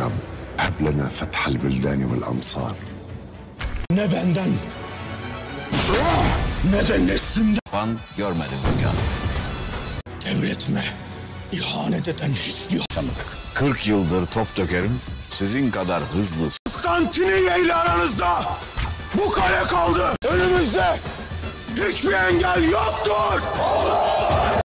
رب هب لنا فتح البلدان والأمصار. Ne benden, ne de neslimden. Fan görmedim dünya. Devletime ihanet eden hiçbir tanıdık. 40 yıldır top dökerim, sizin kadar hızlı. Sultaniye ile aranızda bu kale kaldı. Önümüzde hiçbir engel yoktur.